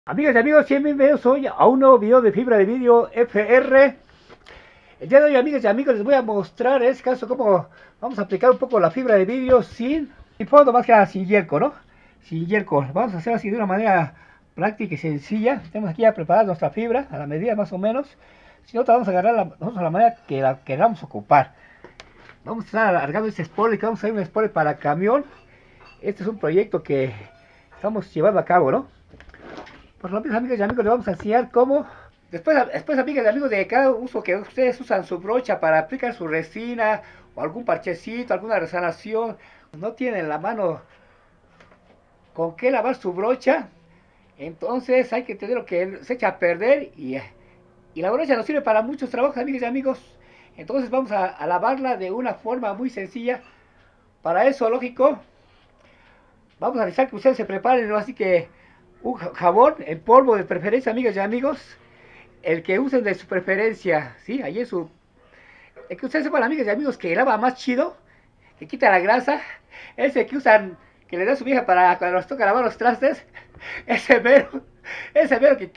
Amigas y amigos, bienvenidos hoy a un nuevo video de fibra de vídeo FR. El día de hoy, amigas y amigos, les voy a mostrar en este caso cómo vamos a aplicar un poco la fibra de vídeo sin fondo, más que nada sin yerco, ¿no? Sin yerco. Vamos a hacer así de una manera práctica y sencilla. Tenemos aquí ya preparada nuestra fibra a la medida más o menos. Si no, vamos a agarrar nosotros a la manera que la queramos ocupar. Vamos a estar alargando este spoiler, que vamos a hacer un spoiler para camión. Este es un proyecto que estamos llevando a cabo, ¿no? Por lo menos, amigas y amigos, le vamos a enseñar cómo. Después, amigas y amigos, de cada uso que ustedes usan su brocha para aplicar su resina o algún parchecito, alguna resanación, no tienen la mano con qué lavar su brocha, entonces hay que tener lo que se echa a perder y la brocha nos sirve para muchos trabajos, amigas y amigos. Entonces vamos a lavarla de una forma muy sencilla. Para eso, lógico, vamos a necesitar que ustedes se preparen, ¿no? Así que un jabón en polvo de preferencia, amigas y amigos, el que usen de su preferencia, ¿sí? Ahí en su... El que ustedes sepan, amigas y amigos, que lava más chido, que quita la grasa, ese que usan, que le da a su vieja para cuando nos toca lavar los trastes, ese mero que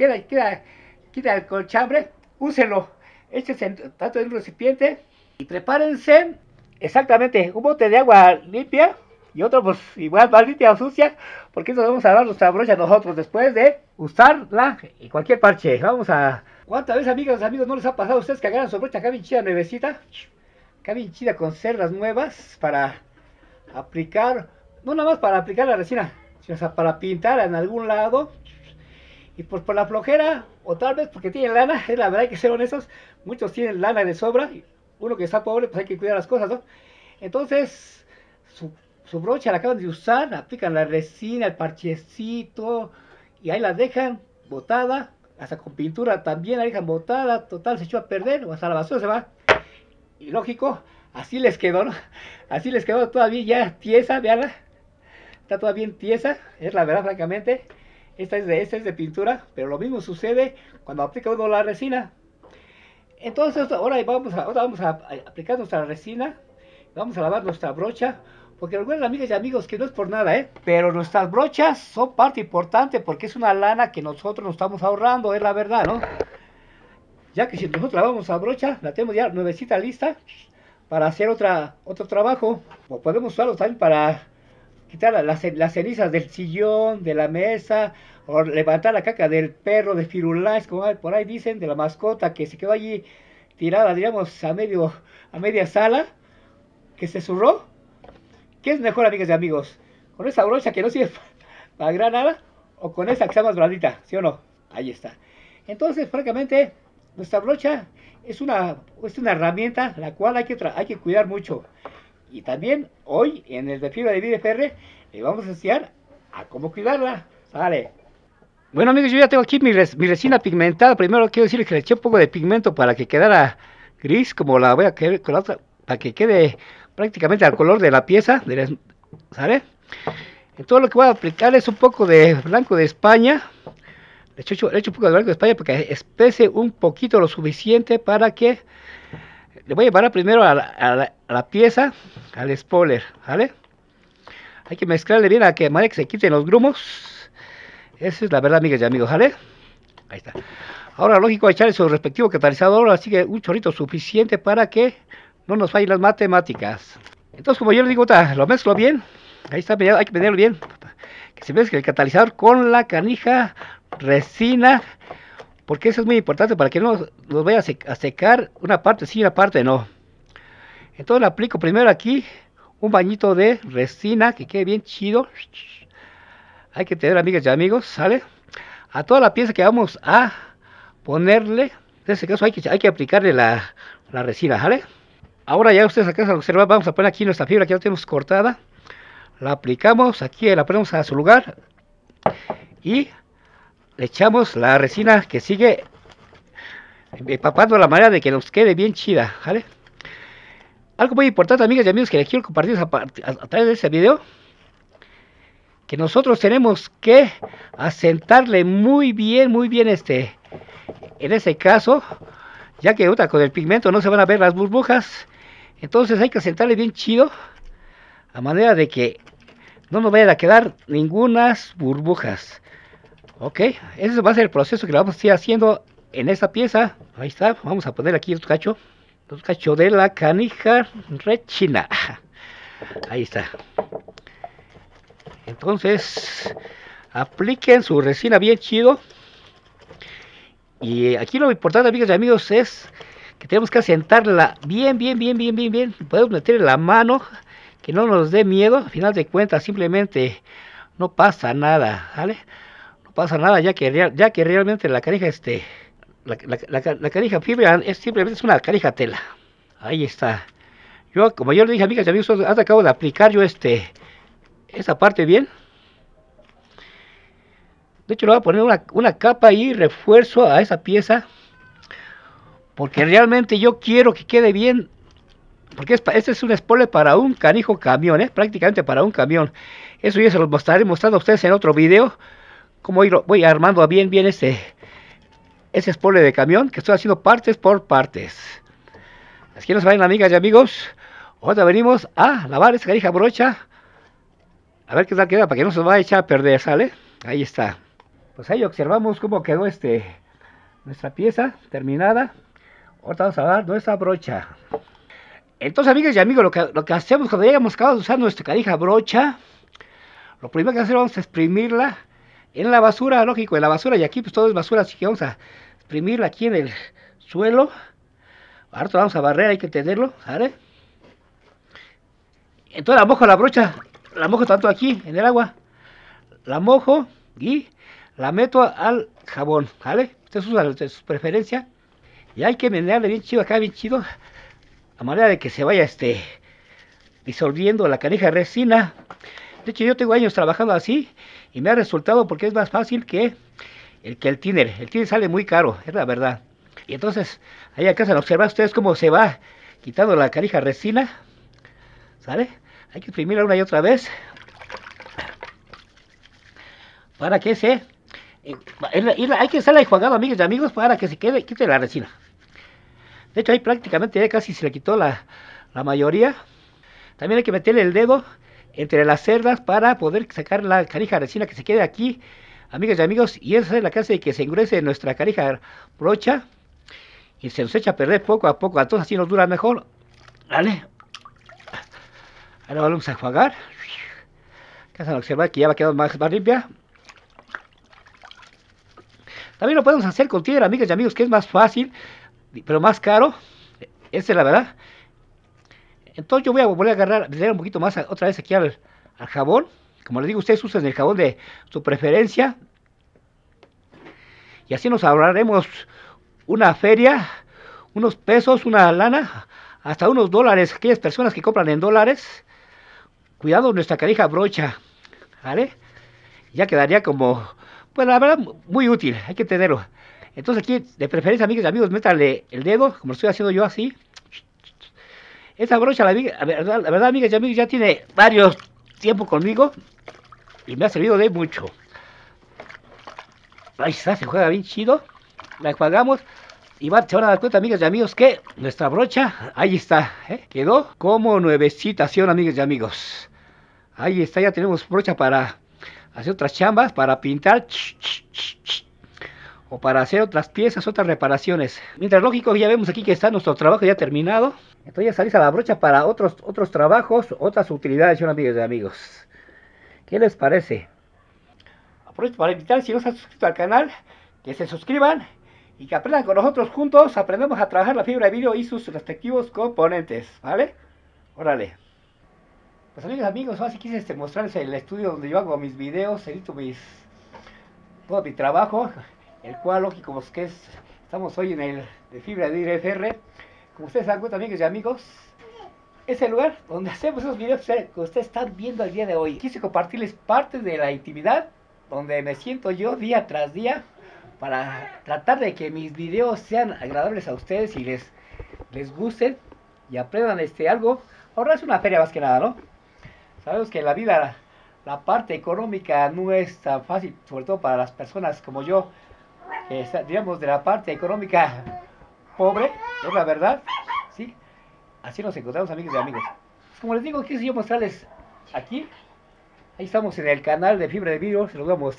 quita el colchambre, úsenlo, échense tanto en un recipiente y prepárense exactamente un bote de agua limpia y otro pues igual más limpia o sucia, porque eso vamos a lavar nuestra brocha nosotros después de usarla y cualquier parche. Vamos a... ¿Cuántas veces, amigas y amigos, no les ha pasado a ustedes que agarran su brocha acá bien chida, nuevecita? Acá bien chida con cerdas nuevas para aplicar, no nada más para aplicar la resina, sino para pintar en algún lado. Y pues por la flojera, o tal vez porque tienen lana, es la verdad, hay que ser honestos, muchos tienen lana de sobra, uno que está pobre, pues hay que cuidar las cosas, ¿no? Entonces, su brocha la acaban de usar, aplican la resina, el parchecito, y ahí la dejan botada, hasta con pintura también la dejan botada, total se echó a perder, o hasta la basura se va. Y lógico, así les quedó, ¿no? Así les quedó todavía ya tiesa, veanla, está todavía bien tiesa, es la verdad, francamente. Esta es de pintura, pero lo mismo sucede cuando aplica uno la resina. Entonces ahora vamos a aplicar nuestra resina, vamos a lavar nuestra brocha, porque recuerden, amigas y amigos, que no es por nada, pero nuestras brochas son parte importante porque es una lana que nosotros nos estamos ahorrando, es la verdad, ¿no? Ya que si nosotros lavamos la brocha, la tenemos ya nuevecita lista para hacer otro trabajo, o podemos usarlo también para quitar las cenizas del sillón, de la mesa, o levantar la caca del perro de Firulais, como por ahí dicen, de la mascota que se quedó allí tirada, digamos, a media sala, que se zurró. ¿Qué es mejor, amigas y amigos? ¿Con esa brocha que no sirve para gran nada? ¿O con esa que está más blandita? ¿Sí o no? Ahí está. Entonces, francamente, nuestra brocha es una herramienta la cual hay que cuidar mucho. Y también hoy en el de fibra de vidrio FR le vamos a enseñar a cómo cuidarla. Sale. Bueno, amigos, yo ya tengo aquí mi resina pigmentada. Primero quiero decirles que le eché un poco de pigmento para que quedara gris, como la voy a querer con la otra, para que quede prácticamente al color de la pieza. ¿Sale? Entonces lo que voy a aplicar es un poco de blanco de España. Le echo un poco de blanco de España para que espese un poquito lo suficiente para que le voy a llevar primero a la pieza, al spoiler, ¿vale? Hay que mezclarle bien a que manera que se quiten los grumos. Esa es la verdad, amigas y amigos, ¿vale? Ahí está. Ahora, lógico, echarle su respectivo catalizador, así que un chorrito suficiente para que no nos fallen las matemáticas. Entonces, como yo les digo, lo mezclo bien. Ahí está, hay que medirlo bien. Que se mezcle el catalizador con la canija resina, porque eso es muy importante para que no nos vaya a secar una parte sí y una parte no. Entonces le aplico primero aquí un bañito de resina que quede bien chido. Hay que tener, amigas y amigos, ¿sale? A toda la pieza que vamos a ponerle, en este caso hay que aplicarle la resina, ¿vale? Ahora ya ustedes acá a observar, vamos a poner aquí nuestra fibra que ya tenemos cortada. La aplicamos, aquí la ponemos a su lugar y le echamos la resina que sigue empapando la manera de que nos quede bien chida, ¿vale? Algo muy importante, amigas y amigos, que les quiero compartir a través de este video, que nosotros tenemos que asentarle muy bien en ese caso, ya que con el pigmento no se van a ver las burbujas, entonces hay que asentarle bien chido, a manera de que no nos vayan a quedar ningunas burbujas. Ok, ese va a ser el proceso que le vamos a ir haciendo en esta pieza. Ahí está, vamos a poner aquí otro cacho de la canija rechina. Ahí está. Entonces, apliquen su resina bien chido. Y aquí lo importante, amigas y amigos, es que tenemos que asentarla bien. Podemos meterle la mano, que no nos dé miedo. Al final de cuentas, simplemente no pasa nada, ¿vale? No pasa nada, ya que realmente la canija, la canija fibra es simplemente es una canija tela. Ahí está. Como yo le dije, amigas y amigos, acabo de aplicar yo esa parte bien. De hecho, le voy a poner una capa y refuerzo a esa pieza, porque realmente yo quiero que quede bien, porque este es un spoiler para un canijo camión, prácticamente para un camión. Eso ya se lo estaré mostrando a ustedes en otro video, cómo voy armando bien ese spoiler de camión, que estoy haciendo partes por partes. Así que no se vayan, amigas y amigos. Ahora venimos a lavar esta canija brocha, a ver qué tal queda, para que no se vaya a echar a perder, ¿sale? Ahí está. Pues ahí observamos cómo quedó nuestra pieza terminada. Ahorita vamos a dar nuestra brocha. Entonces, amigas y amigos, lo que hacemos cuando ya hemos acabado de usar nuestra canija brocha, lo primero que hacer vamos a exprimirla en la basura, lógico, en la basura, y aquí pues todo es basura, así que vamos a exprimirla aquí en el suelo. Ahorita vamos a barrer, hay que tenerlo, ¿vale? Entonces la mojo la brocha, la mojo tanto aquí en el agua, la mojo y la meto al jabón, ¿vale? Ustedes usan de su preferencia. Y hay que menearle bien chido acá, bien chido, a manera de que se vaya disolviendo la canija de resina. De hecho, yo tengo años trabajando así y me ha resultado, porque es más fácil que el thinner. El thinner sale muy caro, es la verdad. Y entonces, ahí acá se van a observar ustedes cómo se va quitando la canija de resina, ¿sale? Hay que exprimirla una y otra vez para que hay que estarla enjuagando, amigas y amigos, para que se quite la resina. De hecho, ahí prácticamente ya casi se le quitó la mayoría. También hay que meterle el dedo entre las cerdas para poder sacar la canija de resina que se quede aquí, amigas y amigos. Y esa es la que hace que se engrese nuestra canija brocha y se nos echa a perder poco a poco. Entonces así nos dura mejor. ¿Vale? Ahora vamos a enjuagar. Acá se van a observar que ya va a quedar más limpia. También lo podemos hacer con tierra, amigas y amigos, que es más fácil, pero más caro. Esa es la verdad. Entonces yo voy a volver a agarrar, meter un poquito más otra vez aquí al jabón. Como les digo, ustedes usan el jabón de su preferencia. Y así nos ahorraremos una feria, unos pesos, una lana, hasta unos dólares. Aquellas personas que compran en dólares, cuidando nuestra canija brocha, ¿vale? Ya quedaría como, pues la verdad, muy útil, hay que tenerlo. Entonces aquí, de preferencia, amigas y amigos, métanle el dedo, como lo estoy haciendo yo así. Esta brocha, la verdad, amigas y amigos, ya tiene varios tiempo conmigo y me ha servido de mucho. Ahí está, se juega bien chido. La enjuagamos y se van a dar cuenta, amigas y amigos, que nuestra brocha, ahí está, quedó como nuevecita, ¿sí, amigas y amigos? Ahí está, ya tenemos brocha para hacer otras chambas, para pintar, o para hacer otras piezas, otras reparaciones. Mientras, lógico, ya vemos aquí que está nuestro trabajo ya terminado. Entonces ya salís a la brocha para otros trabajos, otras utilidades, amigas y amigos. ¿Qué les parece? Aprovecho para invitar, si no se han suscrito al canal, que se suscriban y que aprendan con nosotros juntos. Aprendemos a trabajar la fibra de vidrio y sus respectivos componentes, ¿vale? Órale. Pues amigos, ahora sí quise mostrarles el estudio donde yo hago mis videos, edito todo mi trabajo, el cual, lógico, pues, estamos hoy en el de fibra de vidrio FR. Como ustedes se dan cuenta, amigas y amigos, es el lugar donde hacemos esos videos que ustedes están viendo el día de hoy. Quise compartirles parte de la intimidad donde me siento yo día tras día para tratar de que mis videos sean agradables a ustedes y les gusten y aprendan algo. Ahorrarse una feria más que nada, ¿no? Sabemos que en la vida la parte económica no es tan fácil, sobre todo para las personas como yo, que digamos de la parte económica pobre, es la verdad, ¿sí? Así nos encontramos, amigos y amigos. Como les digo, quise yo mostrarles aquí. Ahí estamos en el canal de fibra de vidrio, se los voy a mostrar.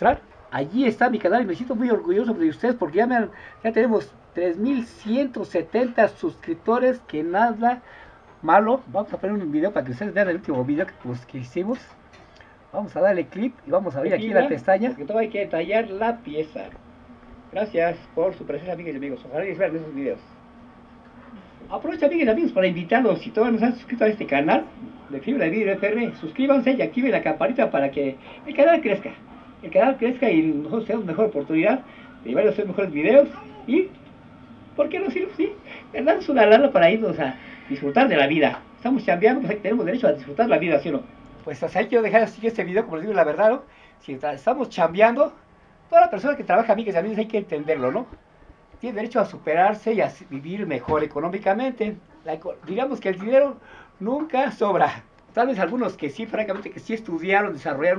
allí está mi canal y me siento muy orgulloso de ustedes porque ya tenemos 3170 suscriptores, que nada malo. Vamos a poner un video para que ustedes vean el último video que hicimos. Vamos a darle clip y vamos a abrir aquí la pestaña, porque todavía hay que detallar la pieza. Gracias por su presencia, amigas y amigos. Ojalá les vean esos videos. Aprovecho, amigas y amigos, para invitarlos, si todavía no se han suscrito a este canal de Fibra de Vidrio FR, suscríbanse y activen la campanita para que el canal crezca. El canal crezca y nosotros tenemos mejor oportunidad de llevar a ustedes mejores videos. Y, ¿por qué no sirve? Sí, ganamos una lana para irnos a disfrutar de la vida. Estamos chambeando, pues tenemos derecho a disfrutar la vida, ¿sí o no? Pues hasta ahí quiero dejar así este video, como les digo la verdad, ¿no? Si estamos chambeando, toda la persona que trabaja, amigas y amigos, hay que entenderlo, ¿no? Tiene derecho a superarse y a vivir mejor económicamente. Digamos que el dinero nunca sobra. Tal vez algunos que sí, francamente, que sí estudiaron, desarrollaron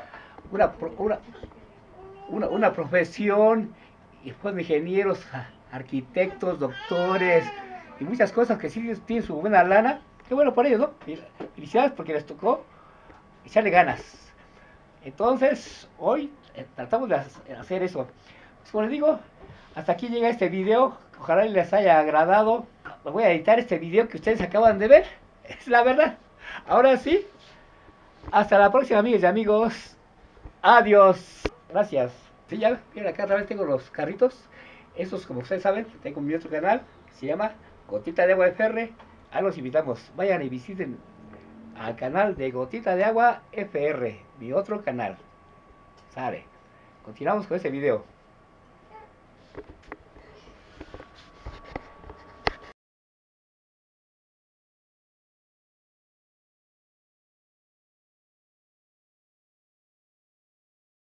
una profesión, y fueron ingenieros, arquitectos, doctores, y muchas cosas que sí tienen su buena lana. Qué bueno por ellos, ¿no? Felicidades porque les tocó echarle ganas. Entonces, hoy tratamos de hacer eso. Pues, como les digo, hasta aquí llega este video. Ojalá les haya agradado. Voy a editar este video que ustedes acaban de ver. Es la verdad. Ahora sí. Hasta la próxima, amigas y amigos. Adiós. Gracias. Sí, ya miren, acá otra vez tengo los carritos. Esos, como ustedes saben, tengo mi otro canal. Se llama Gotita de Agua FR. Ahí los invitamos. Vayan y visiten al canal de Gotita de Agua FR. Mi otro canal. Sale. Continuamos con este video.